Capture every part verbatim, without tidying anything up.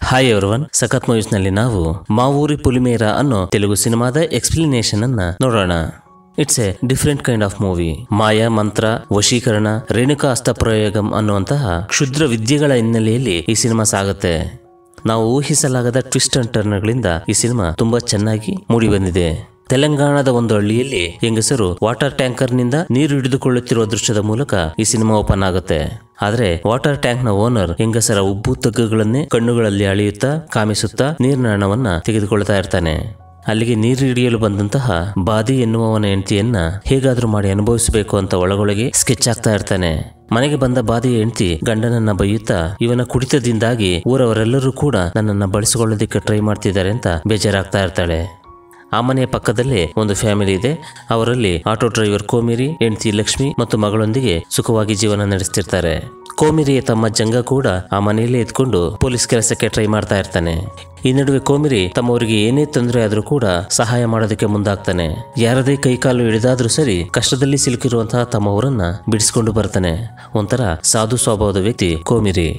Hi everyone, ಸಖತ್ movies ನಲ್ಲಿ ನಾವು ಮಾವೂರಿ ಪುಲಿಮೇರ ಅನ್ನೋ ತೆಲುಗು ಸಿನಿಮಾದ ಎಕ್ಸ್ಪ್ಲನೇಷನ್ ಅನ್ನ ನೋಡೋಣ. It's a different kind of movie. ಮಾಯಾ, ಮಂತ್ರ, ವಶೀಕರಣ, ರೇಣುಕಾ ಅಸ್ತ್ರಪ್ರಯೋಗಂ ಅನ್ನುವಂತಹ ಕ್ಷುದ್ರ ವಿದ್ಯೆಗಳ ಹಿನ್ನೆಲೆಯಲ್ಲಿ ಈ ಸಿನಿಮಾ ಸಾಗುತ್ತೆ. ನಾವು ಊಹಿಸಲಾಗದ ಟ್ವಿಸ್ಟ್ ಅಂಡ್ ಟರ್ನ್ಗಳಿಂದ ಈ ಸಿನಿಮಾ ತುಂಬಾ ಚೆನ್ನಾಗಿ ಮೂಡಿ ಬಂದಿದೆ. ತೆಲಂಗಾಣದ ಒಂದು ಹಳ್ಳಿಯಲ್ಲಿ ಹೆಂಗಸರು ವಾಟರ್ ಟ್ಯಾಂಕರ್ ನಿಂದ ನೀರು ಹಿಡಿದುಕೊಳ್ಳುತ್ತಿರುವ ದೃಶ್ಯದ ಮೂಲಕ ಈ ಸಿನಿಮಾ ಓಪನ್ ಆಗುತ್ತೆ. ಆದ್ರೆ ವಾಟರ್ ಟ್ಯಾಂಕ್ ನ ಓನರ್ ಹೆಂಗಸರ ಉಬ್ಬು ತಗ್ಗುಗಳನ್ನೇ ಕಣ್ಣುಗಳಲ್ಲಿ ಅಳೆಯುತ್ತಾ ಕಾಮಿಸುತ್ತಾ ನೀರಿನ ಹಣವನ್ನ ತೆಗೆದುಕೊಳ್ತಾ ಇರ್ತಾನೆ. ಅಲ್ಲಿಗೆ ನೀರು ಹಿಡಿಯಲು ಬಂದಂತಹ ಬಾದಿ ಎನ್ನುವವನ ಹೆಂಡತಿಯನ್ನ ಹೇಗಾದ್ರೂ ಮಾಡಿ ಅನುಭವಿಸಬೇಕು ಅಂತ ಒಳಗೊಳಗೆ ಸ್ಕೆಚ್ ಆಗ್ತಾ ಇರ್ತಾನೆ. ಮನೆಗೆ ಬಂದ ಬಾದಿಯ ಹೆಂಡತಿ ಗಂಡನನ್ನ ಬೈಯುತ್ತಾ ಇವನ ಕುಡಿತದಿಂದಾಗಿ ಊರವರೆಲ್ಲರೂ ಕೂಡ ನನ್ನನ್ನ ಬಳಸಿಕೊಳ್ಳೋದಕ್ಕೆ ಟ್ರೈ ಮಾಡ್ತಿದ್ದಾರೆ ಅಂತ ಬೇಜಾರಾಗ್ತಾ ಇರ್ತಾಳೆ. ಆ ಮನೆಯ ಪಕ್ಕದಲ್ಲೇ ಒಂದು ಫ್ಯಾಮಿಲಿ ಇದೆ. ಅವರಲ್ಲಿ ಆಟೋ ಡ್ರೈವರ್ ಕೋಮಿರಿ, ಹೆಂಡತಿ ಲಕ್ಷ್ಮಿ ಮತ್ತು ಮಗಳೊಂದಿಗೆ ಸುಖವಾಗಿ ಜೀವನ ನಡೆಸ್ತಿರ್ತಾರೆ. ಕೋಮಿರಿಯ ತಮ್ಮ ಜಂಗ ಕೂಡ ಆ ಮನೆಯಲ್ಲೇ ಇದ್ಕೊಂಡು ಪೊಲೀಸ್ ಕೆಲಸಕ್ಕೆ ಟ್ರೈ ಮಾಡ್ತಾ ಇರ್ತಾನೆ. ಈ ನಡುವೆ ಕೋಮಿರಿ ತಮ್ಮವರಿಗೆ ಏನೇ ತೊಂದರೆ ಆದ್ರೂ ಕೂಡ ಸಹಾಯ ಮಾಡೋದಕ್ಕೆ ಮುಂದಾಗ್ತಾನೆ. ಯಾರದೇ ಕೈಕಾಲು ಹಿಡಿದಾದ್ರೂ ಸರಿ ಕಷ್ಟದಲ್ಲಿ ಸಿಲುಕಿರುವಂತಹ ತಮ್ಮವರನ್ನ ಬಿಡಿಸ್ಕೊಂಡು ಬರ್ತಾನೆ. ಒಂಥರ ಸಾಧು ಸ್ವಭಾವದ ವ್ಯಕ್ತಿ ಕೋಮಿರಿ.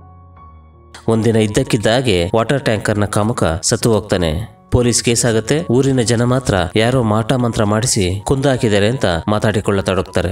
ಒಂದಿನ ಇದ್ದಕ್ಕಿದ್ದ ಹಾಗೆ ವಾಟರ್ ಟ್ಯಾಂಕರ್ನ ಕಾಮುಕ ಸತ್ತು ಹೋಗ್ತಾನೆ. ಪೊಲೀಸ್ ಕೇಸ್ ಆಗುತ್ತೆ. ಊರಿನ ಜನ ಮಾತ್ರ ಯಾರೋ ಮಾಟ ಮಂತ್ರ ಮಾಡಿಸಿ ಕೊಂದು ಹಾಕಿದ್ದಾರೆ ಅಂತ ಮಾತಾಡಿಕೊಳ್ಳತೊಡಗ್ತಾರೆ.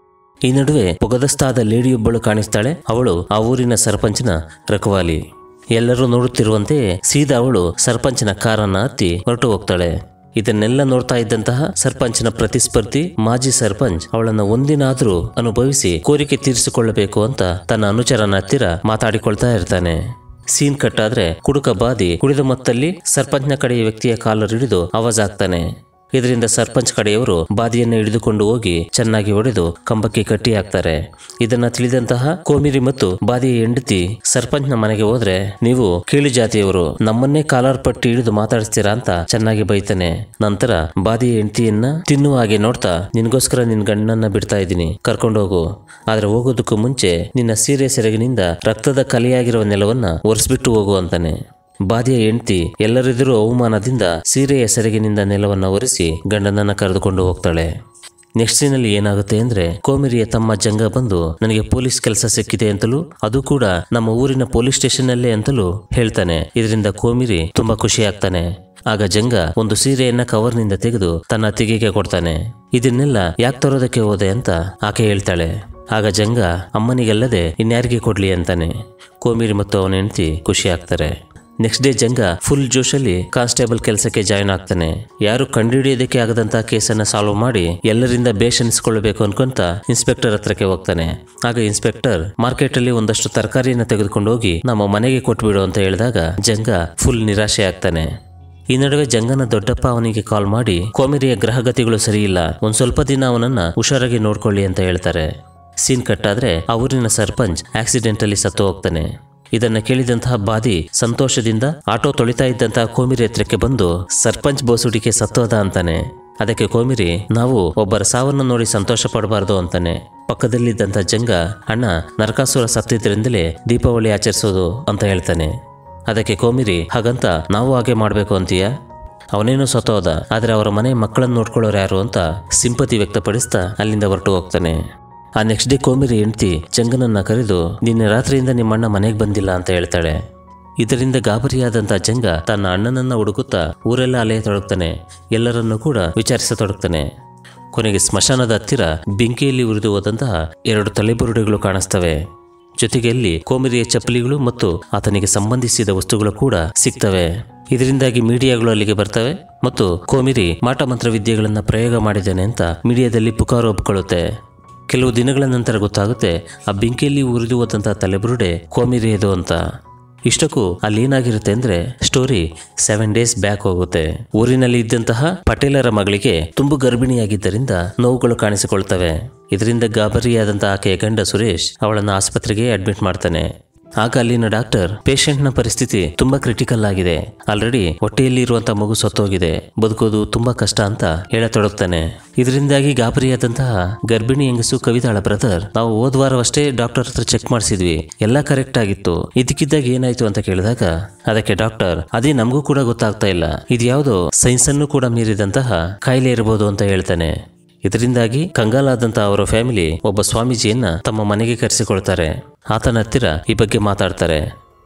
ಈ ನಡುವೆ ಪೊಗದಸ್ತಾದ ಲೇಡಿಯೊಬ್ಬಳು ಕಾಣಿಸ್ತಾಳೆ. ಅವಳು ಆ ಊರಿನ ಸರ್ಪಂಚನ ರಖವಾಲಿ. ಎಲ್ಲರೂ ನೋಡುತ್ತಿರುವಂತೆ ಸೀದಾ ಅವಳು ಸರ್ಪಂಚನ ಕಾರನ್ನ ಹತ್ತಿ ಹೊರಟು ಹೋಗ್ತಾಳೆ. ಇದನ್ನೆಲ್ಲ ನೋಡ್ತಾ ಇದ್ದಂತಹ ಸರ್ಪಂಚನ ಪ್ರತಿಸ್ಪರ್ಧಿ ಮಾಜಿ ಸರ್ಪಂಚ್ ಅವಳನ್ನ ಒಂದಿನಾದ್ರೂ ಅನುಭವಿಸಿ ಕೋರಿಕೆ ತೀರಿಸಿಕೊಳ್ಳಬೇಕು ಅಂತ ತನ್ನ ಅನುಚರನ ಹತ್ತಿರ ಮಾತಾಡಿಕೊಳ್ತಾ ಇರ್ತಾನೆ. ಸೀನ್ ಕಟ್ ಆದ್ರೆ ಕುಡುಕ ಬಾದಿ ಕುಡಿದ ಮತ್ತಲ್ಲಿ ಸರ್ಪಂಚ್ನ ಕಡೆಯ ವ್ಯಕ್ತಿಯ ಕಾಲರ್ ಹಿಡಿದು ಆವಾಜ್ ಆಗ್ತಾನೆ. ಇದರಿಂದ ಸರ್ಪಂಚ್ ಕಡೆಯವರು ಬಾದಿಯನ್ನು ಹಿಡಿದುಕೊಂಡು ಹೋಗಿ ಚೆನ್ನಾಗಿ ಹೊಡೆದು ಕಂಬಕ್ಕೆ ಕಟ್ಟಿ ಹಾಕ್ತಾರೆ. ಇದನ್ನ ತಿಳಿದಂತಹ ಕೋಮಿರಿ ಮತ್ತು ಬಾದಿಯ ಹೆಂಡತಿ ಸರ್ಪಂಚ್ನ ಮನೆಗೆ ಹೋದ್ರೆ ನೀವು ಕೀಳು ಜಾತಿಯವರು, ನಮ್ಮನ್ನೇ ಕಾಲರ್ ಪಟ್ಟಿ ಹಿಡಿದು ಮಾತಾಡಿಸ್ತೀರಾ ಅಂತ ಚೆನ್ನಾಗಿ ಬೈತಾನೆ. ನಂತರ ಬಾದಿಯ ಹೆಂಡತಿಯನ್ನ ತಿನ್ನುವ ಹಾಗೆ ನೋಡ್ತಾ ನಿನ್ಗೋಸ್ಕರ ನಿನ್ ಗಂಡನ್ನ ಬಿಡ್ತಾ ಇದ್ದೀನಿ, ಕರ್ಕೊಂಡು ಹೋಗು. ಆದ್ರೆ ಹೋಗೋದಕ್ಕೂ ಮುಂಚೆ ನಿನ್ನ ಸೀರೆ ಸೆರಗಿನಿಂದ ರಕ್ತದ ಕಲೆಯಾಗಿರುವ ನೆಲವನ್ನ ಒರೆಸ್ಬಿಟ್ಟು ಹೋಗು ಅಂತಾನೆ. ಬಾದಿಯ ಹೆಂಡತಿ ಎಲ್ಲರೆದುರು ಅವಮಾನದಿಂದ ಸೀರೆಯ ಸೆರಗಿನಿಂದ ನೆಲವನ್ನ ಒರೆಸಿ ಗಂಡನನ್ನ ಕರೆದುಕೊಂಡು ಹೋಗ್ತಾಳೆ. ನೆಕ್ಸ್ಟ್ ಸೀನಲ್ಲಿ ಏನಾಗುತ್ತೆ ಅಂದ್ರೆ ಕೋಮಿರಿಯ ತಮ್ಮ ಜಂಗ ಬಂದು ನನಗೆ ಪೊಲೀಸ್ ಕೆಲಸ ಸಿಕ್ಕಿದೆ ಅಂತಲೂ ಅದು ಕೂಡ ನಮ್ಮ ಊರಿನ ಪೊಲೀಸ್ ಸ್ಟೇಷನ್ ಅಲ್ಲೇ ಅಂತಲೂ ಹೇಳ್ತಾನೆ. ಇದರಿಂದ ಕೋಮಿರಿ ತುಂಬಾ ಖುಷಿ ಆಗ್ತಾನೆ. ಆಗ ಜಂಗ ಒಂದು ಸೀರೆಯನ್ನ ಕವರ್ನಿಂದ ತೆಗೆದು ತನ್ನ ಅತ್ತಿಗೆಗೆ ಕೊಡ್ತಾನೆ. ಇದನ್ನೆಲ್ಲ ಯಾಕೆ ತರೋದಕ್ಕೆ ಹೋದೆ ಅಂತ ಆಕೆ ಹೇಳ್ತಾಳೆ. ಆಗ ಜಂಗ ಅಮ್ಮನಿಗಲ್ಲದೆ ಇನ್ಯಾರಿಗೆ ಕೊಡ್ಲಿ ಅಂತಾನೆ. ಕೋಮಿರಿ ಮತ್ತು ಅವನ ಹೆಂಡತಿ ಖುಷಿ ಆಗ್ತಾರೆ. ನೆಕ್ಸ್ಟ್ ಡೇ ಜಂಗ ಫುಲ್ ಜೋಶಲ್ಲಿ ಕಾನ್ಸ್ಟೇಬಲ್ ಕೆಲಸಕ್ಕೆ ಜಾಯಿನ್ ಆಗ್ತಾನೆ. ಯಾರು ಕಂಡುಹಿಡಿಯೋದಕ್ಕೆ ಆಗದಂತ ಕೇಸನ್ನ ಸಾಲ್ವ್ ಮಾಡಿ ಎಲ್ಲರಿಂದ ಬೇಷ್ ಅನಿಸ್ಕೊಳ್ಬೇಕು ಅನ್ಕೊಂತ ಇನ್ಸ್ಪೆಕ್ಟರ್ ಹತ್ರಕ್ಕೆ ಹೋಗ್ತಾನೆ. ಆಗ ಇನ್ಸ್ಪೆಕ್ಟರ್ ಮಾರ್ಕೆಟ್ ಅಲ್ಲಿ ಒಂದಷ್ಟು ತರಕಾರಿಯನ್ನ ತೆಗೆದುಕೊಂಡು ಹೋಗಿ ನಮ್ಮ ಮನೆಗೆ ಕೊಟ್ಬಿಡು ಅಂತ ಹೇಳಿದಾಗ ಜಂಗ ಫುಲ್ ನಿರಾಶೆ ಆಗ್ತಾನೆ. ಈ ನಡುವೆ ಜಂಗನ ದೊಡ್ಡಪ್ಪ ಅವನಿಗೆ ಕಾಲ್ ಮಾಡಿ ಕೋಮಿರಿಯ ಗ್ರಹಗತಿಗಳು ಸರಿ ಇಲ್ಲ, ಒಂದ್ ಸ್ವಲ್ಪ ದಿನ ಅವನನ್ನ ಹುಷಾರಾಗಿ ನೋಡ್ಕೊಳ್ಳಿ ಅಂತ ಹೇಳ್ತಾರೆ. ಸೀನ್ ಕಟ್ಟಾದ್ರೆ ಆ ಊರಿನ ಸರ್ಪಂಚ್ ಆಕ್ಸಿಡೆಂಟ್ ಅಲ್ಲಿ ಸತ್ತು ಹೋಗ್ತಾನೆ. ಇದನ್ನ ಕೇಳಿದಂತಹ ಬಾದಿ ಸಂತೋಷದಿಂದ ಆಟೋ ತೊಳಿತಾ ಇದ್ದಂತಹ ಕೋಮಿರಿ ಹತ್ರಕ್ಕೆ ಬಂದು ಸರ್ಪಂಚ್ ಬೋಸುಡಿಕೆ ಸತ್ತೋದ ಅಂತಾನೆ. ಅದಕ್ಕೆ ಕೋಮಿರಿ ನಾವು ಒಬ್ಬರ ಸಾವನ್ನು ನೋಡಿ ಸಂತೋಷ ಪಡಬಾರ್ದು ಅಂತಾನೆ. ಪಕ್ಕದಲ್ಲಿದ್ದಂತ ಜಂಗ ಅಣ್ಣ ನರಕಾಸುರ ಸತ್ತಿದ್ರಿಂದಲೇ ದೀಪಾವಳಿ ಆಚರಿಸೋದು ಅಂತ ಹೇಳ್ತಾನೆ. ಅದಕ್ಕೆ ಕೋಮಿರಿ ಹಾಗಂತ ನಾವು ಹಾಗೆ ಮಾಡ್ಬೇಕು ಅಂತೀಯ, ಅವನೇನು ಸತ್ತೋದ ಆದ್ರೆ ಅವರ ಮನೆ ಮಕ್ಕಳನ್ನು ನೋಡ್ಕೊಳ್ಳೋರು ಯಾರು ಅಂತ ಸಿಂಪತಿ ವ್ಯಕ್ತಪಡಿಸ್ತಾ ಅಲ್ಲಿಂದ ಹೊರಟು ಹೋಗ್ತಾನೆ. ಆ ನೆಕ್ಸ್ಟ್ ಡೇ ಕೋಮಿರಿ ಹೆಂಡತಿ ಜಂಗನನ್ನ ಕರೆದು ನಿನ್ನೆ ರಾತ್ರಿಯಿಂದ ನಿಮ್ಮಣ್ಣ ಮನೆಗೆ ಬಂದಿಲ್ಲ ಅಂತ ಹೇಳ್ತಾಳೆ. ಇದರಿಂದ ಗಾಬರಿಯಾದಂತ ಜಂಗ ತನ್ನ ಅಣ್ಣನನ್ನ ಹುಡುಕುತ್ತಾ ಊರೆಲ್ಲ ಅಲೆಯತೊಡಗ್ತಾನೆ. ಎಲ್ಲರನ್ನೂ ಕೂಡ ವಿಚಾರಿಸತೊಡಗ್ತಾನೆ. ಕೊನೆಗೆ ಸ್ಮಶಾನದ ಹತ್ತಿರ ಬೆಂಕಿಯಲ್ಲಿ ಉರಿದು ಹೋದಂತಹ ಎರಡು ತಲೆಬುರುಡೆಗಳು ಕಾಣಿಸ್ತವೆ. ಜೊತೆಗೆ ಅಲ್ಲಿ ಕೋಮಿರಿಯ ಚಪ್ಪಲಿಗಳು ಮತ್ತು ಆತನಿಗೆ ಸಂಬಂಧಿಸಿದ ವಸ್ತುಗಳು ಕೂಡ ಸಿಗ್ತವೆ. ಇದರಿಂದಾಗಿ ಮೀಡಿಯಾಗಳು ಅಲ್ಲಿಗೆ ಬರ್ತವೆ ಮತ್ತು ಕೋಮಿರಿ ಮಾಟ ಮಂತ್ರ ವಿದ್ಯೆಗಳನ್ನ ಪ್ರಯೋಗ ಮಾಡಿದ್ದಾನೆ ಅಂತ ಮೀಡಿಯಾದಲ್ಲಿ ಪುಕಾರು ಒಪ್ಕೊಳ್ಳುತ್ತೆ. ಕೆಲವು ದಿನಗಳ ನಂತರ ಗೊತ್ತಾಗುತ್ತೆ ಆ ಬೆಂಕಿಯಲ್ಲಿ ಉರಿದು ಹೋದಂತಹ ತಲೆಬುರುಡೆ ಕೋಮಿರಿಯದು ಅಂತ. ಇಷ್ಟಕ್ಕೂ ಅಲ್ಲಿ ಏನಾಗಿರುತ್ತೆ ಅಂದ್ರೆ ಸ್ಟೋರಿ ಸೆವೆನ್ ಡೇಸ್ ಬ್ಯಾಕ್ ಹೋಗುತ್ತೆ. ಊರಿನಲ್ಲಿ ಇದ್ದಂತಹ ಪಟೇಲರ ಮಗಳಿಗೆ ತುಂಬು ಗರ್ಭಿಣಿಯಾಗಿದ್ದರಿಂದ ನೋವುಗಳು ಕಾಣಿಸಿಕೊಳ್ತವೆ. ಇದರಿಂದ ಗಾಬರಿಯಾದಂತಹ ಆಕೆಯ ಗಂಡ ಸುರೇಶ್ ಅವಳನ್ನ ಆಸ್ಪತ್ರೆಗೆ ಅಡ್ಮಿಟ್ ಮಾಡ್ತಾನೆ. ಆಗ ಅಲ್ಲಿನ ಡಾಕ್ಟರ್ ಪೇಷಂಟ್ ನ ಪರಿಸ್ಥಿತಿ ತುಂಬಾ ಕ್ರಿಟಿಕಲ್ ಆಗಿದೆ, ಆಲ್ರೆಡಿ ಹೊಟ್ಟೆಯಲ್ಲಿ ಇರುವಂತಹ ಮಗು ಸತ್ತೋಗಿದೆ, ಬದುಕೋದು ತುಂಬಾ ಕಷ್ಟ ಅಂತ ಹೇಳತೊಡಗ್ತಾನೆ. ಇದರಿಂದಾಗಿ ಗಾಬರಿಯಾದಂತಹ ಗರ್ಭಿಣಿ ಹೆಂಗಸು ಕವಿತಾಳ ಬ್ರದರ್ ನಾವು ಹೋದ ವಾರವಷ್ಟೇ ಡಾಕ್ಟರ್ ಹತ್ರ ಚೆಕ್ ಮಾಡಿಸಿದ್ವಿ, ಎಲ್ಲ ಕರೆಕ್ಟ್ ಆಗಿತ್ತು, ಇದಕ್ಕಿದ್ದಾಗ ಏನಾಯ್ತು ಅಂತ ಕೇಳಿದಾಗ ಅದಕ್ಕೆ ಡಾಕ್ಟರ್ ಅದೇ ನಮಗೂ ಕೂಡ ಗೊತ್ತಾಗ್ತಾ ಇಲ್ಲ, ಇದು ಯಾವುದೋ ಸೈನ್ಸ್ ಅನ್ನು ಕೂಡ ಮೀರಿದಂತಹ ಕಾಯಿಲೆ ಇರಬಹುದು ಅಂತ ಹೇಳ್ತಾನೆ. ಇದರಿಂದಾಗಿ ಕಂಗಾಲಾದಂತ ಅವರ ಫ್ಯಾಮಿಲಿ ಒಬ್ಬ ಸ್ವಾಮೀಜಿಯನ್ನ ತಮ್ಮ ಮನೆಗೆ ಕರೆಸಿಕೊಳ್ತಾರೆ. ಆತನ ಹತ್ತಿರ ಈ ಬಗ್ಗೆ ಮಾತಾಡ್ತಾರೆ.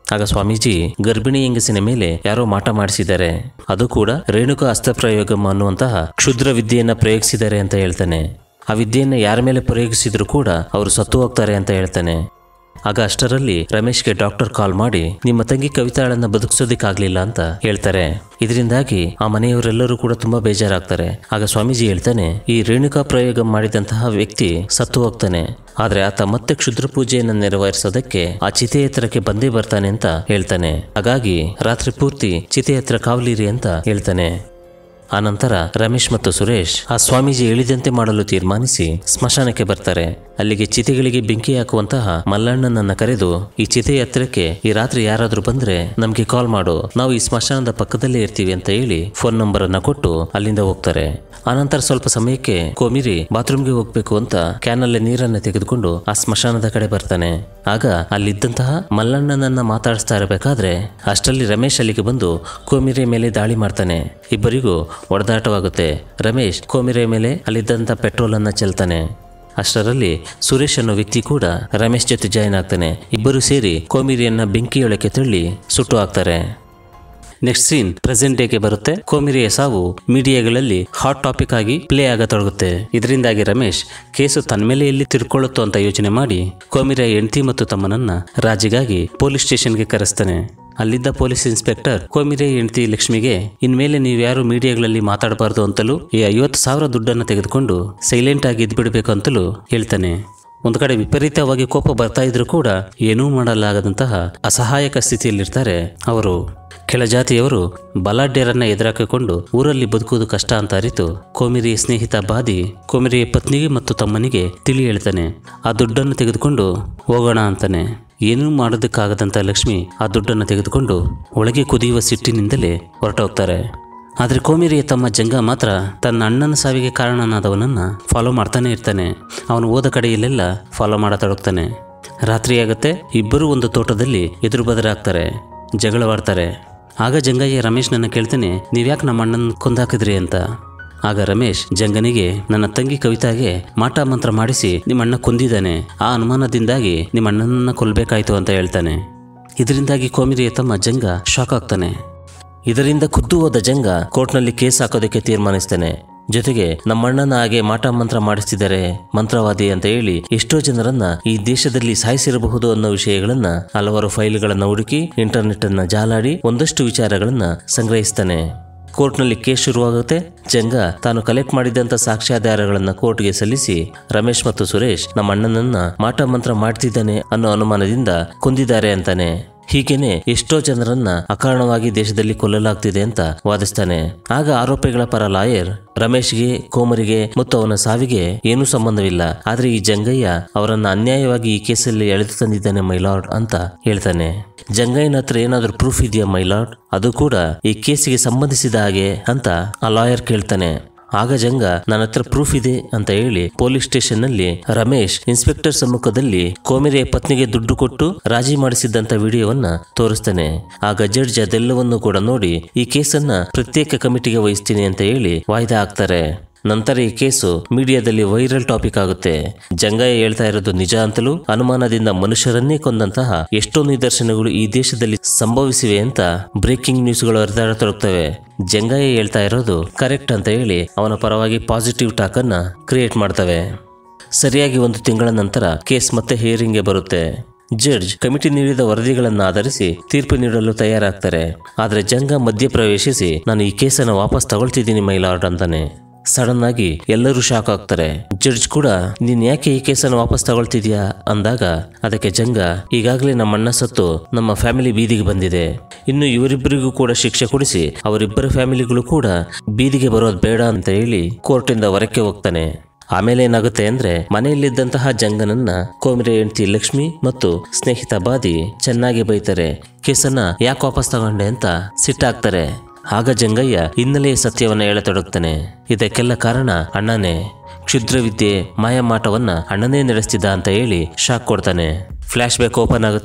ಆಗ ಸ್ವಾಮೀಜಿ ಗರ್ಭಿಣಿ ಹೆಂಗಸಿನ ಮೇಲೆ ಯಾರೋ ಮಾಟ ಮಾಡಿಸಿದ್ದಾರೆ, ಅದು ಕೂಡ ರೇಣುಕಾ ಹಸ್ತಪ್ರಯೋಗಂ ಅನ್ನುವಂತಹ ಕ್ಷುದ್ರ ವಿದ್ಯೆಯನ್ನ ಪ್ರಯೋಗಿಸಿದ್ದಾರೆ ಅಂತ ಹೇಳ್ತಾನೆ. ಆ ವಿದ್ಯೆಯನ್ನ ಯಾರ ಮೇಲೆ ಪ್ರಯೋಗಿಸಿದ್ರು ಕೂಡ ಅವರು ಸತ್ತು ಹೋಗ್ತಾರೆ ಅಂತ ಹೇಳ್ತಾನೆ. ಆಗ ಅಷ್ಟರಲ್ಲಿ ರಮೇಶ್ಗೆ ಡಾಕ್ಟರ್ ಕಾಲ್ ಮಾಡಿ ನಿಮ್ಮ ತಂಗಿ ಕವಿತಾಳನ್ನ ಬದುಕಿಸೋದಿಕ್ಕಾಗ್ಲಿಲ್ಲ ಅಂತ ಹೇಳ್ತಾರೆ. ಇದರಿಂದಾಗಿ ಆ ಮನೆಯವರೆಲ್ಲರೂ ಕೂಡ ತುಂಬಾ ಬೇಜಾರಾಗ್ತಾರೆ. ಆಗ ಸ್ವಾಮೀಜಿ ಹೇಳ್ತಾನೆ, ಈ ರೇಣುಕಾ ಪ್ರಯೋಗ ಮಾಡಿದಂತಹ ವ್ಯಕ್ತಿ ಸತ್ತು ಹೋಗ್ತಾನೆ, ಆದ್ರೆ ಆತ ಮತ್ತೆ ಕ್ಷುದ್ರ ಪೂಜೆಯನ್ನು ನೆರವೇರಿಸೋದಕ್ಕೆ ಆ ಚಿತೆ ಹತ್ರಕ್ಕೆ ಬಂದೇ ಬರ್ತಾನೆ ಅಂತ ಹೇಳ್ತಾನೆ. ಹಾಗಾಗಿ ರಾತ್ರಿ ಪೂರ್ತಿ ಚಿತೆ ಹತ್ರ ಕಾವಲಿರಿ ಅಂತ ಹೇಳ್ತಾನೆ. ಆನಂತರ ರಮೇಶ್ ಮತ್ತು ಸುರೇಶ್ ಆ ಸ್ವಾಮೀಜಿ ಹೇಳಿದಂತೆ ಮಾಡಲು ತೀರ್ಮಾನಿಸಿ ಸ್ಮಶಾನಕ್ಕೆ ಬರ್ತಾರೆ. ಅಲ್ಲಿಗೆ ಚಿತೆಗಳಿಗೆ ಬೆಂಕಿ ಹಾಕುವಂತಹ ಮಲ್ಲಣ್ಣನನ್ನ ಕರೆದು, ಈ ಚಿತೆಯ ಹತ್ರಕ್ಕೆ ಈ ರಾತ್ರಿ ಯಾರಾದ್ರೂ ಬಂದ್ರೆ ನಮ್ಗೆ ಕಾಲ್ ಮಾಡು, ನಾವು ಈ ಸ್ಮಶಾನದ ಪಕ್ಕದಲ್ಲೇ ಇರ್ತೀವಿ ಅಂತ ಹೇಳಿ ಫೋನ್ ನಂಬರ್ ಅನ್ನ ಕೊಟ್ಟು ಅಲ್ಲಿಂದ ಹೋಗ್ತಾರೆ. ಆನಂತರ ಸ್ವಲ್ಪ ಸಮಯಕ್ಕೆ ಕೋಮಿರಿ ಬಾತ್ರೂಮ್ಗೆ ಹೋಗ್ಬೇಕು ಅಂತ ಕ್ಯಾನಲ್ಲಿ ನೀರನ್ನ ತೆಗೆದುಕೊಂಡು ಆ ಸ್ಮಶಾನದ ಕಡೆ ಬರ್ತಾನೆ. ಆಗ ಅಲ್ಲಿದ್ದಂತಹ ಮಲ್ಲಣ್ಣನನ್ನ ಮಾತಾಡಿಸ್ತಾ ಇರಬೇಕಾದ್ರೆ ಅಷ್ಟರಲ್ಲಿ ರಮೇಶ್ ಅಲ್ಲಿಗೆ ಬಂದು ಕೋಮಿರಿಯ ಮೇಲೆ ದಾಳಿ ಮಾಡ್ತಾನೆ. ಇಬ್ಬರಿಗೂ ಒಡೆದಾಟವಾಗುತ್ತೆ. ರಮೇಶ್ ಕೋಮಿರಿಯ ಮೇಲೆ ಅಲ್ಲಿದ್ದಂಥ ಪೆಟ್ರೋಲ್ ಅನ್ನ ಚೆಲ್ತಾನೆ. ಅಷ್ಟರಲ್ಲಿ ಸುರೇಶ್ ಅನ್ನೋ ವ್ಯಕ್ತಿ ಕೂಡ ರಮೇಶ್ ಜೊತೆ ಜಾಯಿನ್ ಆಗ್ತಾನೆ. ಇಬ್ಬರು ಸೇರಿ ಕೋಮಿರಿಯನ್ನ ಬೆಂಕಿಯೊಳಕ್ಕೆ ತಳ್ಳಿ ಸುಟ್ಟು ಹಾಕ್ತಾರೆ. ನೆಕ್ಸ್ಟ್ ಸೀನ್ ಪ್ರೆಸೆಂಟ್ ಡೇಗೆ ಬರುತ್ತೆ. ಕೋಮಿರಿಯ ಸಾವು ಮೀಡಿಯಾಗಳಲ್ಲಿ ಹಾಟ್ ಟಾಪಿಕ್ ಆಗಿ ಪ್ಲೇ ಆಗತೊಡಗುತ್ತೆ. ಇದರಿಂದಾಗಿ ರಮೇಶ್ ಕೇಸು ತನ್ನ ಮೇಲೆ ಎಲ್ಲಿ ತಿರ್ಕೊಳ್ಳುತ್ತೋ ಅಂತ ಯೋಚನೆ ಮಾಡಿ ಕೋಮಿರಿಯ ಹೆಂಡತಿ ಮತ್ತು ತಮ್ಮನನ್ನ ರಾಜಿಗಾಗಿ ಪೊಲೀಸ್ ಸ್ಟೇಷನ್ಗೆ ಕರೆಸ್ತಾನೆ. ಅಲ್ಲಿದ್ದ ಪೊಲೀಸ್ ಇನ್ಸ್ಪೆಕ್ಟರ್ ಕೋಮಿರಿಯ ಹೆಂಡತಿ ಲಕ್ಷ್ಮಿಗೆ ಇನ್ಮೇಲೆ ನೀವು ಯಾರು ಮೀಡಿಯಾಗಳಲ್ಲಿ ಮಾತಾಡಬಾರ್ದು ಅಂತಲೂ ಈ ಐವತ್ತು ಸಾವಿರ ದುಡ್ಡನ್ನು ತೆಗೆದುಕೊಂಡು ಸೈಲೆಂಟ್ ಆಗಿ ಇದ್ಬಿಡ್ಬೇಕು ಅಂತಲೂ ಹೇಳ್ತಾನೆ. ಒಂದು ಕಡೆ ವಿಪರೀತವಾಗಿ ಕೋಪ ಬರ್ತಾ ಇದ್ರೂ ಕೂಡ ಏನೂ ಮಾಡಲಾಗದಂತಹ ಅಸಹಾಯಕ ಸ್ಥಿತಿಯಲ್ಲಿರ್ತಾರೆ ಅವರು. ಕೆಳಜಾತಿಯವರು ಬಲಾಢ್ಯರನ್ನ ಎದುರಾಕಿಕೊಂಡು ಊರಲ್ಲಿ ಬದುಕುವುದು ಕಷ್ಟ ಅಂತ ಅರಿತು ಕೋಮಿರಿಯ ಸ್ನೇಹಿತ ಬಾದಿ ಕೋಮಿರಿಯ ಪತ್ನಿಗೆ ಮತ್ತು ತಮ್ಮನಿಗೆ ತಿಳಿ ಹೇಳ್ತಾನೆ. ಆ ದುಡ್ಡನ್ನು ತೆಗೆದುಕೊಂಡು ಹೋಗೋಣ ಅಂತಾನೆ. ಏನೂ ಮಾಡೋದಕ್ಕಾಗದಂತ ಲಕ್ಷ್ಮಿ ಆ ದುಡ್ಡನ್ನು ತೆಗೆದುಕೊಂಡು ಒಳಗೆ ಕುದಿಯುವ ಸಿಟ್ಟಿನಿಂದಲೇ ಹೊರಟೋಗ್ತಾರೆ. ಆದರೆ ಕೋಮಿರಿಯ ತಮ್ಮ ಜಂಗ ಮಾತ್ರ ತನ್ನ ಅಣ್ಣನ ಸಾವಿಗೆ ಕಾರಣನಾದವನನ್ನ ಫಾಲೋ ಮಾಡ್ತಾನೆ ಇರ್ತಾನೆ. ಅವನು ಹೋದ ಕಡೆಯಲ್ಲೆಲ್ಲ ಫಾಲೋ ಮಾಡತೊಡಗ್ತಾನೆ. ರಾತ್ರಿ ಆಗುತ್ತೆ. ಇಬ್ಬರು ಒಂದು ತೋಟದಲ್ಲಿ ಎದುರು ಬದರಾಗ್ತಾರೆ, ಜಗಳವಾಡ್ತಾರೆ. ಆಗ ಜಂಗಯ್ಯ ರಮೇಶ್ನನ್ನ ಕೇಳ್ತಾನೆ, ನೀವ್ಯಾಕೆ ನಮ್ಮ ಅಣ್ಣನ ಕೊಂದಾಕಿದ್ರಿ ಅಂತ. ಆಗ ರಮೇಶ್ ಜಂಗನಿಗೆ ನನ್ನ ತಂಗಿ ಕವಿತಾಗೆ ಮಾಟ ಮಂತ್ರ ಮಾಡಿಸಿ ನಿಮ್ಮ ಅಣ್ಣ ಕೊಂದಿದ್ದಾನೆ, ಆ ಅನುಮಾನದಿಂದಾಗಿ ನಿಮ್ಮ ಅಣ್ಣನನ್ನ ಕೊಲ್ಲಬೇಕಾಯ್ತು ಅಂತ ಹೇಳ್ತಾನೆ. ಇದರಿಂದಾಗಿ ಕೋಮಿರಿಯ ತಮ್ಮ ಜಂಗ ಶಾಕ್ ಆಗ್ತಾನೆ. ಇದರಿಂದ ಖುದ್ದು ಹೋದ ಜಂಗ ಕೋರ್ಟ್ನಲ್ಲಿ ಕೇಸ್ ಹಾಕೋದಕ್ಕೆ ತೀರ್ಮಾನಿಸ್ತಾನೆ. ಜೊತೆಗೆ ನಮ್ಮಣ್ಣನ ಹಾಗೆ ಮಾಟ ಮಂತ್ರ ಮಾಡಿಸ್ತಿದ್ದಾರೆ, ಮಂತ್ರವಾದಿ ಅಂತ ಹೇಳಿ ಎಷ್ಟೋ ಜನರನ್ನ ಈ ದೇಶದಲ್ಲಿ ಸಾಯಿಸಿರಬಹುದು ಅನ್ನೋ ವಿಷಯಗಳನ್ನ ಹಲವಾರು ಫೈಲ್ಗಳನ್ನ ಹುಡುಕಿ ಇಂಟರ್ನೆಟ್ ಅನ್ನ ಜಾಲಾಡಿ ಒಂದಷ್ಟು ವಿಚಾರಗಳನ್ನ ಸಂಗ್ರಹಿಸ್ತಾನೆ. ಕೋರ್ಟ್ನಲ್ಲಿ ಕೇಸ್ ಶುರುವಾಗುತ್ತೆ. ಜಂಗ ತಾನು ಕಲೆಕ್ಟ್ ಮಾಡಿದಂತ ಸಾಕ್ಷ್ಯಾಧಾರಗಳನ್ನ ಕೋರ್ಟ್ಗೆ ಸಲ್ಲಿಸಿ ರಮೇಶ್ ಮತ್ತು ಸುರೇಶ್ ನಮ್ಮ ಅಣ್ಣನನ್ನ ಮಾಟ ಮಂತ್ರ ಮಾಡ್ತಿದ್ದಾನೆ ಅನ್ನೋ ಅನುಮಾನದಿಂದ ಕೊಂದಿದ್ದಾರೆ ಅಂತಾನೆ. ಹೀಗೇನೆ ಎಷ್ಟೋ ಜನರನ್ನ ಅಕಾರಣವಾಗಿ ದೇಶದಲ್ಲಿ ಕೊಲ್ಲಲಾಗ್ತಿದೆ ಅಂತ ವಾದಿಸ್ತಾನೆ. ಆಗ ಆರೋಪಿಗಳ ಪರ ಲಾಯರ್ ರಮೇಶ್ಗೆ, ಕೋಮರಿಗೆ ಮತ್ತು ಅವನ ಸಾವಿಗೆ ಏನೂ ಸಂಬಂಧವಿಲ್ಲ, ಆದ್ರೆ ಈ ಜಂಗಯ್ಯ ಅವರನ್ನ ಅನ್ಯಾಯವಾಗಿ ಈ ಕೇಸಲ್ಲಿ ಎಳೆದು ತಂದಿದ್ದಾನೆ ಮೈಲಾರ್ಡ್ ಅಂತ ಹೇಳ್ತಾನೆ. ಜಂಗಯ್ಯನ ಹತ್ರ ಏನಾದ್ರೂ ಪ್ರೂಫ್ ಇದೆಯಾ ಮೈಲಾರ್ಡ್, ಅದು ಕೂಡ ಈ ಕೇಸಿಗೆ ಸಂಬಂಧಿಸಿದ ಹಾಗೆ ಅಂತ ಆ ಲಾಯರ್ ಕೇಳ್ತಾನೆ. ಆಗ ಜಂಗ ನನ್ನ ಹತ್ರ ಪ್ರೂಫ್ ಇದೆ ಅಂತ ಹೇಳಿ ಪೊಲೀಸ್ ಸ್ಟೇಷನ್ ನಲ್ಲಿ ರಮೇಶ್ ಇನ್ಸ್ಪೆಕ್ಟರ್ ಸಮ್ಮುಖದಲ್ಲಿ ಕೋಮಿರಿಯ ಪತ್ನಿಗೆ ದುಡ್ಡು ಕೊಟ್ಟು ರಾಜಿ ಮಾಡಿಸಿದ್ದಂತ ವಿಡಿಯೋವನ್ನ ತೋರಿಸ್ತಾನೆ. ಆಗ ಜಡ್ಜ್ ಅದೆಲ್ಲವನ್ನೂ ಕೂಡ ನೋಡಿ ಈ ಕೇಸನ್ನ ಪ್ರತ್ಯೇಕ ಕಮಿಟಿಗೆ ವಹಿಸ್ತೀನಿ ಅಂತ ಹೇಳಿ ವಾಯ್ದಾ ಹಾಕ್ತಾರೆ. ನಂತರ ಈ ಕೇಸು ಮೀಡಿಯಾದಲ್ಲಿ ವೈರಲ್ ಟಾಪಿಕ್ ಆಗುತ್ತೆ. ಜಂಗಯ್ಯ ಹೇಳ್ತಾ ಇರೋದು ನಿಜ ಅಂತಲೂ ಅನುಮಾನದಿಂದ ಮನುಷ್ಯರನ್ನೇ ಕೊಂದಂತಹ ಎಷ್ಟೋ ನಿದರ್ಶನಗಳು ಈ ದೇಶದಲ್ಲಿ ಸಂಭವಿಸಿವೆ ಅಂತ ಬ್ರೇಕಿಂಗ್ ನ್ಯೂಸ್ಗಳು ಹರಿದಾಡತೊಡಗ್ತವೆ. ಜಂಗಯ್ಯ ಹೇಳ್ತಾ ಇರೋದು ಕರೆಕ್ಟ್ ಅಂತ ಹೇಳಿ ಅವನ ಪರವಾಗಿ ಪಾಸಿಟಿವ್ ಟಾಕ್ ಅನ್ನ ಕ್ರಿಯೇಟ್ ಮಾಡ್ತವೆ. ಸರಿಯಾಗಿ ಒಂದು ತಿಂಗಳ ನಂತರ ಕೇಸ್ ಮತ್ತೆ ಹಿಯರಿಂಗ್ಗೆ ಬರುತ್ತೆ. ಜಡ್ಜ್ ಕಮಿಟಿ ನೀಡಿದ ವರದಿಗಳನ್ನು ಆಧರಿಸಿ ತೀರ್ಪು ನೀಡಲು ತಯಾರಾಗ್ತಾರೆ. ಆದ್ರೆ ಜಂಗ ಮಧ್ಯಪ್ರವೇಶಿಸಿ ನಾನು ಈ ಕೇಸನ್ನು ವಾಪಸ್ ತಗೊಳ್ತಿದ್ದೀನಿ ಮೈಲಾರ್ಡ್ ಅಂತಾನೆ. ಸಡನ್ ಆಗಿ ಎಲ್ಲರೂ ಶಾಕ್ ಆಗ್ತಾರೆ. ಜಡ್ಜ್ ಕೂಡ ನೀನ್ ಯಾಕೆ ಈ ಕೇಸನ್ನು ವಾಪಸ್ ತಗೊಳ್ತಿದ್ಯಾ ಅಂದಾಗ ಅದಕ್ಕೆ ಜಂಗ ಈಗಾಗಲೇ ನಮ್ಮ ಅಣ್ಣ ಸತ್ತು ನಮ್ಮ ಫ್ಯಾಮಿಲಿ ಬೀದಿಗೆ ಬಂದಿದೆ, ಇನ್ನು ಇವರಿಬ್ಬರಿಗೂ ಕೂಡ ಶಿಕ್ಷೆ ಕೊಡಿಸಿ ಅವರಿಬ್ಬರ ಫ್ಯಾಮಿಲಿಗಳು ಕೂಡ ಬೀದಿಗೆ ಬರೋದು ಬೇಡ ಅಂತ ಹೇಳಿ ಕೋರ್ಟಿಂದ ಹೊರಕ್ಕೆ ಹೋಗ್ತಾನೆ. ಆಮೇಲೆ ಏನಾಗುತ್ತೆ ಅಂದ್ರೆ ಮನೆಯಲ್ಲಿದ್ದಂತಹ ಜಂಗನನ್ನ ಕೋಮಿರಿಯ ಹೆಂಡತಿ ಲಕ್ಷ್ಮಿ ಮತ್ತು ಸ್ನೇಹಿತ ಬಾದಿ ಚೆನ್ನಾಗಿ ಬೈತಾರೆ. ಕೇಸನ್ನ ಯಾಕೆ ವಾಪಸ್ ತಗೊಂಡೆ ಅಂತ ಸಿಟ್ಟಾಗ್ತಾರೆ. ಆಗ ಜಂಗಯ್ಯ ಹಿನ್ನೆಲೆಯ ಸತ್ಯವನ್ನ ಹೇಳತೊಡಗ್ತಾನೆ. ಇದಕ್ಕೆಲ್ಲ ಕಾರಣ ಅಣ್ಣನೇ, ಕ್ಷುದ್ರ ವಿದ್ಯೆ ಮಾಯಮಾಟವನ್ನ ಅಣ್ಣನೇ ನಡೆಸ್ತಿದ್ದ ಅಂತ ಹೇಳಿ ಶಾಕ್ ಕೊಡ್ತಾನೆ. ಫ್ಲಾಶ್ ಬ್ಯಾಕ್ ಓಪನ್ ಆಗುತ್ತೆ.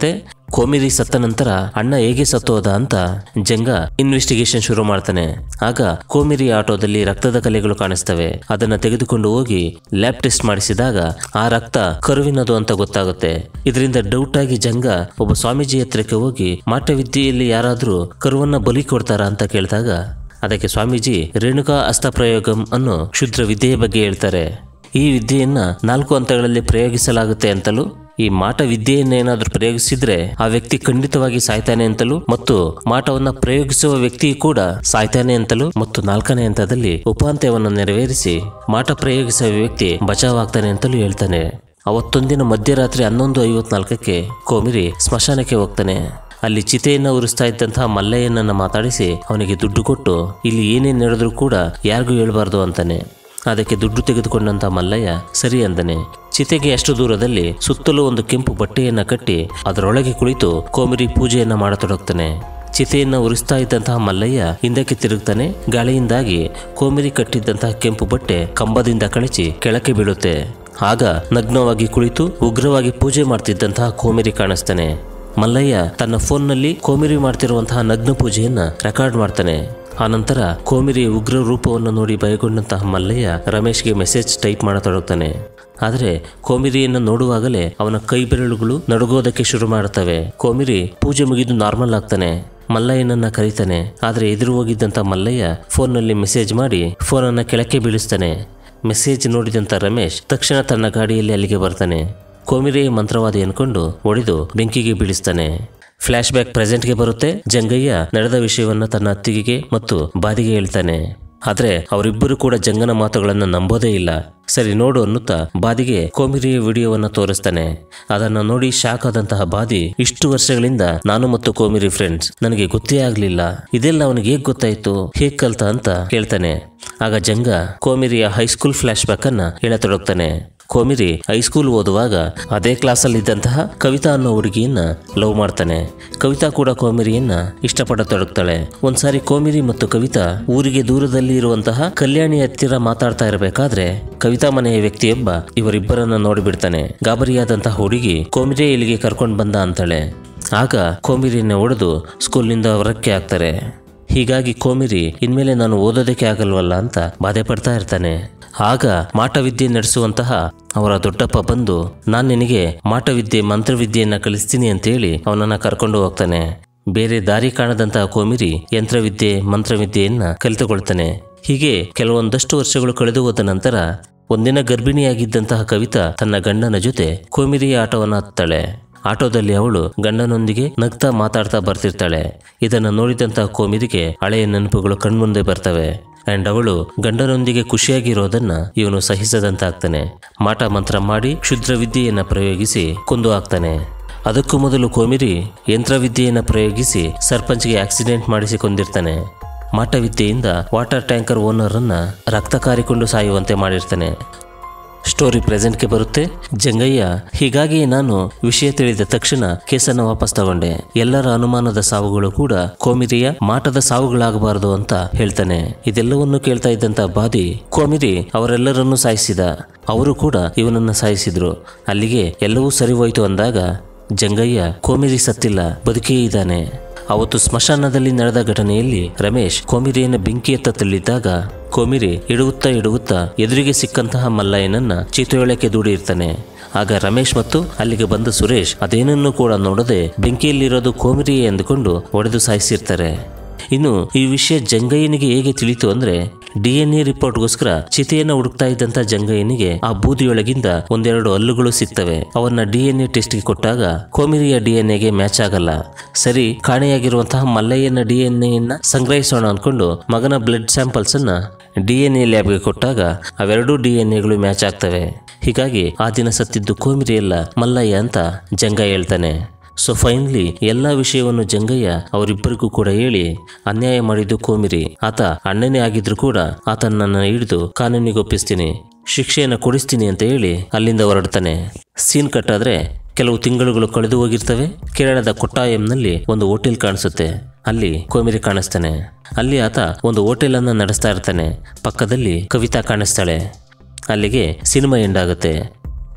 ಕೋಮಿರಿ ಸತ್ತ ನಂತರ ಅಣ್ಣ ಹೇಗೆ ಸತ್ತೋದ ಅಂತ ಜಂಗ ಇನ್ವೆಸ್ಟಿಗೇಷನ್ ಶುರು ಮಾಡ್ತಾನೆ. ಆಗ ಕೋಮಿರಿ ಆಟೋದಲ್ಲಿ ರಕ್ತದ ಕಲೆಗಳು ಕಾಣಿಸ್ತವೆ. ಅದನ್ನ ತೆಗೆದುಕೊಂಡು ಹೋಗಿ ಲ್ಯಾಬ್ ಟೆಸ್ಟ್ ಮಾಡಿಸಿದಾಗ ಆ ರಕ್ತ ಕರುವಿನದು ಅಂತ ಗೊತ್ತಾಗುತ್ತೆ. ಇದರಿಂದ ಡೌಟ್ ಆಗಿ ಜಂಗ ಒಬ್ಬ ಸ್ವಾಮೀಜಿ ಹತ್ರಕ್ಕೆ ಹೋಗಿ ಮಾಟವಿದ್ಯೆಯಲ್ಲಿ ಯಾರಾದ್ರೂ ಕರುವನ್ನ ಬಲಿ ಕೊಡ್ತಾರಾ ಅಂತ ಕೇಳಿದಾಗ ಅದಕ್ಕೆ ಸ್ವಾಮೀಜಿ ರೇಣುಕಾ ಅಸ್ತಪ್ರಯೋಗಂ ಅನ್ನೋ ಕ್ಷುದ್ರ ವಿದ್ಯೆಯ ಬಗ್ಗೆ ಹೇಳ್ತಾರೆ. ಈ ವಿದ್ಯೆಯನ್ನ ನಾಲ್ಕು ಹಂತಗಳಲ್ಲಿ ಪ್ರಯೋಗಿಸಲಾಗುತ್ತೆ ಅಂತಲೂ, ಈ ಮಾಟ ವಿದ್ಯೆಯನ್ನೇನಾದ್ರೂ ಪ್ರಯೋಗಿಸಿದ್ರೆ ಆ ವ್ಯಕ್ತಿ ಖಂಡಿತವಾಗಿ ಸಾಯ್ತಾನೆ ಅಂತಲೂ, ಮತ್ತು ಮಾಟವನ್ನ ಪ್ರಯೋಗಿಸುವ ವ್ಯಕ್ತಿ ಕೂಡ ಸಾಯ್ತಾನೆ ಅಂತಲೂ, ಮತ್ತು ನಾಲ್ಕನೇ ಹಂತದಲ್ಲಿ ಉಪಾಂತ್ಯವನ್ನು ನೆರವೇರಿಸಿ ಮಾಟ ಪ್ರಯೋಗಿಸುವ ವ್ಯಕ್ತಿ ಬಚಾವಾಗ್ತಾನೆ ಅಂತಲೂ ಹೇಳ್ತಾನೆ. ಅವತ್ತೊಂದಿನ ಮಧ್ಯರಾತ್ರಿ ಹನ್ನೊಂದು ಐವತ್ನಾಲ್ಕಕ್ಕೆ ಕೋಮಿರಿ ಸ್ಮಶಾನಕ್ಕೆ ಹೋಗ್ತಾನೆ. ಅಲ್ಲಿ ಚಿತೆಯನ್ನ ಉರಿಸ್ತಾ ಇದ್ದಂತಹ ಮಲ್ಲಯ್ಯನನ್ನ ಮಾತಾಡಿಸಿ ಅವನಿಗೆ ದುಡ್ಡು ಕೊಟ್ಟು ಇಲ್ಲಿ ಏನೇನು ನಡೆದ್ರೂ ಕೂಡ ಯಾರಿಗೂ ಹೇಳ್ಬಾರ್ದು ಅಂತಾನೆ. ಅದಕ್ಕೆ ದುಡ್ಡು ತೆಗೆದುಕೊಂಡಂತ ಮಲ್ಲಯ್ಯ ಸರಿ ಅಂದನೆ. ಚಿತೆಗೆ ಅಷ್ಟು ದೂರದಲ್ಲಿ ಸುತ್ತಲೂ ಒಂದು ಕೆಂಪು ಬಟ್ಟೆಯನ್ನ ಕಟ್ಟಿ ಅದರೊಳಗೆ ಕುಳಿತು ಕೋಮಿರಿ ಪೂಜೆಯನ್ನ ಮಾಡತೊಡಗ್ತಾನೆ. ಚಿತೆಯನ್ನ ಉರಿಸ್ತಾ ಇದ್ದಂತಹ ಮಲ್ಲಯ್ಯ ಹಿಂದಕ್ಕೆ ತಿರುಗ್ತಾನೆ. ಗಾಳಿಯಿಂದಾಗಿ ಕೋಮಿರಿ ಕಟ್ಟಿದ್ದಂತಹ ಕೆಂಪು ಬಟ್ಟೆ ಕಂಬದಿಂದ ಕಳಚಿ ಕೆಳಕ್ಕೆ ಬೀಳುತ್ತೆ. ಆಗ ನಗ್ನವಾಗಿ ಕುಳಿತು ಉಗ್ರವಾಗಿ ಪೂಜೆ ಮಾಡ್ತಿದ್ದಂತಹ ಕೋಮಿರಿ ಕಾಣಿಸ್ತಾನೆ. ಮಲ್ಲಯ್ಯ ತನ್ನ ಫೋನ್ನಲ್ಲಿ ಕೋಮಿರಿ ಮಾಡ್ತಿರುವಂತಹ ನಗ್ನ ಪೂಜೆಯನ್ನ ರೆಕಾರ್ಡ್ ಮಾಡ್ತಾನೆ. ಆನಂತರ ಕೋಮಿರಿಯ ಉಗ್ರ ರೂಪವನ್ನು ನೋಡಿ ಭಯಗೊಂಡಂತಹ ಮಲ್ಲಯ್ಯ ರಮೇಶ್ಗೆ ಮೆಸೇಜ್ ಟೈಪ್ ಮಾಡತೊಡಗ್ತಾನೆ. ಆದರೆ ಕೋಮಿರಿಯನ್ನು ನೋಡುವಾಗಲೇ ಅವನ ಕೈ ಬೆರಳುಗಳು ನಡುಗೋದಕ್ಕೆ ಶುರು ಮಾಡುತ್ತವೆ. ಕೋಮಿರಿ ಪೂಜೆ ಮುಗಿದು ನಾರ್ಮಲ್ ಆಗ್ತಾನೆ. ಮಲ್ಲಯ್ಯನನ್ನ ಕರೀತಾನೆ. ಆದರೆ ಎದುರು ಹೋಗಿದ್ದಂಥ ಮಲ್ಲಯ್ಯ ಫೋನ್ನಲ್ಲಿ ಮೆಸೇಜ್ ಮಾಡಿ ಫೋನನ್ನು ಕೆಳಕ್ಕೆ ಬೀಳಿಸ್ತಾನೆ. ಮೆಸೇಜ್ ನೋಡಿದಂಥ ರಮೇಶ್ ತಕ್ಷಣ ತನ್ನ ಗಾಡಿಯಲ್ಲಿ ಅಲ್ಲಿಗೆ ಬರ್ತಾನೆ. ಕೋಮಿರಿಯ ಮಂತ್ರವಾದಿ ಅನ್ಕೊಂಡು ಒಡೆದು ಬೆಂಕಿಗೆ ಬೀಳಿಸ್ತಾನೆ. ಫ್ಲಾಶ್ ಬ್ಯಾಕ್ ಪ್ರೆಸೆಂಟ್ಗೆ ಬರುತ್ತೆ. ಜಂಗಯ್ಯ ನಡೆದ ವಿಷಯವನ್ನ ತನ್ನ ಅತ್ತಿಗೆಗೆ ಮತ್ತು ಬಾದಿಗೆ ಹೇಳ್ತಾನೆ. ಆದ್ರೆ ಅವರಿಬ್ಬರು ಕೂಡ ಜಂಗನ ಮಾತುಗಳನ್ನು ನಂಬೋದೇ ಇಲ್ಲ. ಸರಿ ನೋಡು ಅನ್ನುತ್ತಾ ಬಾದಿಗೆ ಕೋಮಿರಿಯ ವಿಡಿಯೋವನ್ನ ತೋರಿಸ್ತಾನೆ. ಅದನ್ನ ನೋಡಿ ಶಾಕ್ ಆದಂತಹ ಬಾದಿ, ಇಷ್ಟು ವರ್ಷಗಳಿಂದ ನಾನು ಮತ್ತು ಕೋಮಿರಿ ಫ್ರೆಂಡ್ಸ್, ನನಗೆ ಗೊತ್ತೇ ಆಗ್ಲಿಲ್ಲ, ಇದೆಲ್ಲ ಅವನಿಗೆ ಹೇಗ್ ಗೊತ್ತಾಯ್ತು, ಹೇಗ್ ಕಲ್ತ ಅಂತ ಕೇಳ್ತಾನೆ. ಆಗ ಜಂಗ ಕೋಮಿರಿಯ ಹೈಸ್ಕೂಲ್ ಫ್ಲಾಶ್ ಬ್ಯಾಕ್ ಅನ್ನ ಹೇಳತೊಡಗ್ತಾನೆ. ಕೋಮಿರಿ ಹೈಸ್ಕೂಲ್ ಓದುವಾಗ ಅದೇ ಕ್ಲಾಸಲ್ಲಿ ಇದ್ದಂತಹ ಕವಿತಾ ಅನ್ನೋ ಹುಡುಗಿಯನ್ನ ಲವ್ ಮಾಡ್ತಾನೆ. ಕವಿತಾ ಕೂಡ ಕೋಮಿರಿಯನ್ನ ಇಷ್ಟಪಡತೊಡಗ್ತಾಳೆ. ಒಂದ್ಸಾರಿ ಕೋಮಿರಿ ಮತ್ತು ಕವಿತಾ ಊರಿಗೆ ದೂರದಲ್ಲಿ ಇರುವಂತಹ ಕಲ್ಯಾಣಿ ಹತ್ತಿರ ಮಾತಾಡ್ತಾ ಇರಬೇಕಾದ್ರೆ ಕವಿತಾ ಮನೆಯ ವ್ಯಕ್ತಿಯೊಬ್ಬ ಇವರಿಬ್ಬರನ್ನ ನೋಡಿಬಿಡ್ತಾನೆ. ಗಾಬರಿಯಾದಂತಹ ಹುಡುಗಿ ಕೋಮಿರಿ ಇಲ್ಲಿಗೆ ಕರ್ಕೊಂಡು ಬಂದ ಅಂತಾಳೆ. ಆಗ ಕೋಮಿರಿಯನ್ನ ಹೊಡೆದು ಸ್ಕೂಲ್ನಿಂದ ಹೊರಕ್ಕೆ ಹಾಕ್ತಾರೆ. ಹೀಗಾಗಿ ಕೋಮಿರಿ ಇನ್ಮೇಲೆ ನಾನು ಓದೋದಕ್ಕೆ ಆಗಲ್ವಲ್ಲ ಅಂತ ಬಾಧೆ ಪಡ್ತಾ ಇರ್ತಾನೆ. ಆಗ ಮಾಟವಿದ್ಯೆ ನಡೆಸುವಂತಹ ಅವರ ದೊಡ್ಡಪ್ಪ ಬಂದು, ನಾನ್ ನಿನಗೆ ಮಾಟವಿದ್ಯೆ ಮಂತ್ರವಿದ್ಯೆಯನ್ನ ಕಲಿಸ್ತೀನಿ ಅಂತೇಳಿ ಅವನನ್ನ ಕರ್ಕೊಂಡು ಹೋಗ್ತಾನೆ. ಬೇರೆ ದಾರಿ ಕಾಣದಂತಹ ಕೋಮಿರಿ ಯಂತ್ರವಿದ್ಯೆ ಮಂತ್ರವಿದ್ಯೆಯನ್ನ ಕಲಿತುಕೊಳ್ತಾನೆ. ಹೀಗೆ ಕೆಲವೊಂದಷ್ಟು ವರ್ಷಗಳು ಕಳೆದು ಹೋದ ನಂತರ ಒಂದಿನ ಗರ್ಭಿಣಿಯಾಗಿದ್ದಂತಹ ಕವಿತಾ ತನ್ನ ಗಂಡನ ಜೊತೆ ಕೋಮಿರಿಯ ಆಟೋವನ್ನು ಹತ್ತಾಳೆ. ಆಟೋದಲ್ಲಿ ಅವಳು ಗಂಡನೊಂದಿಗೆ ನಗ್ತಾ ಮಾತಾಡ್ತಾ ಬರ್ತಿರ್ತಾಳೆ. ಇದನ್ನ ನೋಡಿದಂತಹ ಕೋಮಿರಿಗೆ ಹಳೆಯ ನೆನಪುಗಳು ಕಣ್ಮುಂದೆ ಬರ್ತವೆ. ಅಂಡ್ ಅವಳು ಗಂಡನೊಂದಿಗೆ ಖುಷಿಯಾಗಿರೋದನ್ನ ಇವನು ಸಹಿಸದಂತಾಗ್ತಾನೆ. ಮಾಟ ಮಂತ್ರ ಮಾಡಿ ಕ್ಷುದ್ರ ವಿದ್ಯೆಯನ್ನ ಪ್ರಯೋಗಿಸಿ ಕೊಂದು ಹಾಕ್ತಾನೆ. ಅದಕ್ಕೂ ಮೊದಲು ಕೋಮಿರಿ ಯಂತ್ರವಿದ್ಯೆಯನ್ನ ಪ್ರಯೋಗಿಸಿ ಸರ್ಪಂಚ್ಗೆ ಆಕ್ಸಿಡೆಂಟ್ ಮಾಡಿಸಿ ಕೊಂದಿರ್ತಾನೆ. ಮಾಟವಿದ್ಯೆಯಿಂದ ವಾಟರ್ ಟ್ಯಾಂಕರ್ ಓನರ್ ಅನ್ನ ರಕ್ತ ಕಾರಿಕೊಂಡು ಸಾಯುವಂತೆ ಮಾಡಿರ್ತಾನೆ. ಸ್ಟೋರಿ ಪ್ರೆಸೆಂಟ್ಗೆ ಬರುತ್ತೆ. ಜಂಗಯ್ಯ, ಹೀಗಾಗಿ ನಾನು ವಿಷಯ ತಿಳಿದ ತಕ್ಷಣ ಕೇಸನ್ನು ವಾಪಸ್ ತಗೊಂಡೆ. ಎಲ್ಲರ ಅನುಮಾನದ ಸಾವುಗಳು ಕೂಡ ಕೋಮಿರಿಯ ಮಾಟದ ಸಾವುಗಳಾಗಬಾರದು ಅಂತ ಹೇಳ್ತಾನೆ. ಇದೆಲ್ಲವನ್ನು ಕೇಳ್ತಾ ಇದ್ದಂತ ಬಾದಿ, ಕೋಮಿರಿ ಅವರೆಲ್ಲರನ್ನೂ ಸಾಯಿಸಿದ, ಅವರು ಕೂಡ ಇವನನ್ನ ಸಾಯಿಸಿದ್ರು, ಅಲ್ಲಿಗೆ ಎಲ್ಲವೂ ಸರಿ ಹೋಯ್ತು ಅಂದಾಗ ಜಂಗಯ್ಯ, ಕೋಮಿರಿ ಸತ್ತಿಲ್ಲ, ಬದುಕೇ ಇದ್ದಾನೆ. ಅವತ್ತು ಸ್ಮಶಾನದಲ್ಲಿ ನಡೆದ ಘಟನೆಯಲ್ಲಿ ರಮೇಶ್ ಕೋಮಿರಿಯನ್ನು ಬೆಂಕಿಯತ್ತ ತಳ್ಳಿದ್ದಾಗ ಕೋಮಿರಿ ಇಡುಗುತ್ತಾ ಇಡುಗುತ್ತಾ ಎದುರಿಗೆ ಸಿಕ್ಕಂತಹ ಮಲ್ಲಯ್ಯನನ್ನ ಚಿತೆಯೊಳಕ್ಕೆ ದೂಡಿರ್ತಾನೆ. ಆಗ ರಮೇಶ್ ಮತ್ತು ಅಲ್ಲಿಗೆ ಬಂದ ಸುರೇಶ್ ಅದೇನನ್ನು ಕೂಡ ನೋಡದೆ ಬೆಂಕಿಯಲ್ಲಿರೋದು ಕೋಮಿರಿಯೇ ಎಂದುಕೊಂಡು ಹೊಡೆದು ಸಾಯಿಸಿರ್ತಾರೆ. ಇನ್ನು ಈ ವಿಷಯ ಜಂಗಯ್ಯನಿಗೆ ಹೇಗೆ ತಿಳಿತು ಅಂದ್ರೆ, ಡಿ ಎನ್ ಎ ರಿಪೋರ್ಟ್ಗೋಸ್ಕರ ಚಿತೆಯನ್ನ ಹುಡುಕ್ತಾ ಇದ್ದಂತ ಜಂಗಯ್ಯನಿಗೆ ಆ ಬೂದಿಯೊಳಗಿಂದ ಒಂದೆರಡು ಹಲ್ಲುಗಳು ಸಿಗ್ತವೆ. ಅವನ್ನ ಡಿ ಎನ್ ಎ ಟೆಸ್ಟ್ಗೆ ಕೊಟ್ಟಾಗ ಕೋಮಿರಿಯ ಡಿ ಎನ್ ಎಗೆ ಮ್ಯಾಚ್ ಆಗಲ್ಲ. ಸರಿ, ಕಾಣೆಯಾಗಿರುವಂತಹ ಮಲ್ಲಯ್ಯನ ಡಿ ಎನ್ ಎನ್ನ ಸಂಗ್ರಹಿಸೋಣ ಅನ್ಕೊಂಡು ಮಗನ ಬ್ಲಡ್ ಸ್ಯಾಂಪಲ್ಸ್ ಅನ್ನ ಡಿ ಎನ್ ಎ ಲ್ಯಾಬ್ಗೆ ಕೊಟ್ಟಾಗ ಅವೆರಡೂ ಡಿ ಎನ್ ಎಗಳು ಮ್ಯಾಚ್ ಆಗ್ತವೆ. ಹೀಗಾಗಿ ಆ ದಿನ ಸತ್ತಿದ್ದು ಕೋಮಿರಿ ಅಲ್ಲ, ಮಲ್ಲಯ್ಯ ಅಂತ ಜಂಗ ಹೇಳ್ತಾನೆ. ಸೊ ಫೈನಲಿ ಎಲ್ಲ ವಿಷಯವನ್ನು ಜಂಗಯ್ಯ ಅವರಿಬ್ಬರಿಗೂ ಕೂಡ ಹೇಳಿ, ಅನ್ಯಾಯ ಮಾಡಿದ್ದು ಕೋಮಿರಿ, ಆತ ಅಣ್ಣನೇ ಆಗಿದ್ರು ಕೂಡ ಆತನನ್ನ ಹಿಡಿದು ಕಾನೂನಿಗೆ ಒಪ್ಪಿಸ್ತೀನಿ, ಶಿಕ್ಷೆಯನ್ನು ಕೊಡಿಸ್ತೀನಿ ಅಂತ ಹೇಳಿ ಅಲ್ಲಿಂದ ಹೊರಡ್ತಾನೆ. ಸೀನ್ ಕಟ್ಟಾದ್ರೆ ಕೆಲವು ತಿಂಗಳುಗಳು ಕಳೆದು ಹೋಗಿರ್ತವೆ. ಕೇರಳದ ಕೊಟ್ಟಾಯಂನಲ್ಲಿ ಒಂದು ಹೋಟೆಲ್ ಕಾಣಿಸುತ್ತೆ. ಅಲ್ಲಿ ಕೋಮಿರಿ ಕಾಣಿಸ್ತಾನೆ. ಅಲ್ಲಿ ಆತ ಒಂದು ಹೋಟೆಲ್ ಅನ್ನ ನಡೆಸ್ತಾ ಇರ್ತಾನೆ. ಪಕ್ಕದಲ್ಲಿ ಕವಿತಾ ಕಾಣಿಸ್ತಾಳೆ. ಅಲ್ಲಿಗೆ ಸಿನಿಮಾ ಎಂಡ್ ಆಗುತ್ತೆ.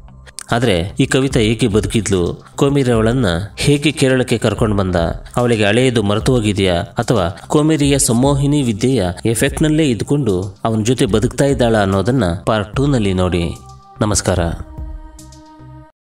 ಆದ್ರೆ ಈ ಕವಿತಾ ಏಕೆ ಬದುಕಿದ್ಲು, ಕೋಮೇರಿ ಅವಳನ್ನ ಹೇಗೆ ಕೇರಳಕ್ಕೆ ಕರ್ಕೊಂಡು ಬಂದ, ಅವಳಿಗೆ ಹಳೆಯದು ಮರೆತು ಹೋಗಿದೆಯಾ ಅಥವಾ ಕೋಮೇರಿಯ ಸಂಮೋಹಿನಿ ವಿದ್ಯೆಯ ಎಫೆಕ್ಟ್ ನಲ್ಲೇ ಇದ್ಕೊಂಡು ಅವನ ಜೊತೆ ಬದುಕ್ತಾ ಇದ್ದಾಳ ಅನ್ನೋದನ್ನ ಪಾರ್ಟ್ ಟೂ ನಲ್ಲಿ ನೋಡಿ. ನಮಸ್ಕಾರ.